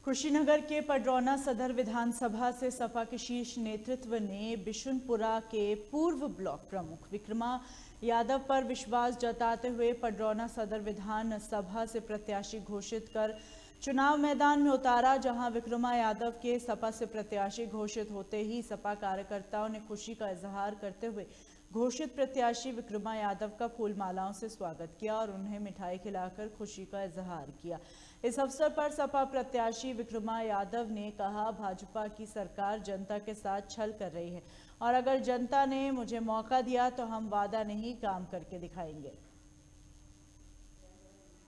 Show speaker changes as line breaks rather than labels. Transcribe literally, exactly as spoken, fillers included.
कुशीनगर के पडरौना सदर विधानसभा से सपा के शीर्ष नेतृत्व ने बिशुनपुरा के पूर्व ब्लॉक प्रमुख विक्रमा यादव पर विश्वास जताते हुए पडरौना सदर विधानसभा से प्रत्याशी घोषित कर चुनाव मैदान में उतारा, जहां विक्रमा यादव के सपा से प्रत्याशी घोषित होते ही सपा कार्यकर्ताओं ने खुशी का इजहार करते हुए घोषित प्रत्याशी विक्रमा यादव का फूल मालाओं से स्वागत किया और उन्हें मिठाई खिलाकर खुशी का इजहार किया। इस अवसर पर सपा प्रत्याशी विक्रमा यादव ने कहा, भाजपा की सरकार जनता के साथ छल कर रही है और अगर जनता ने मुझे मौका दिया तो हम वादा नहीं काम करके दिखाएंगे।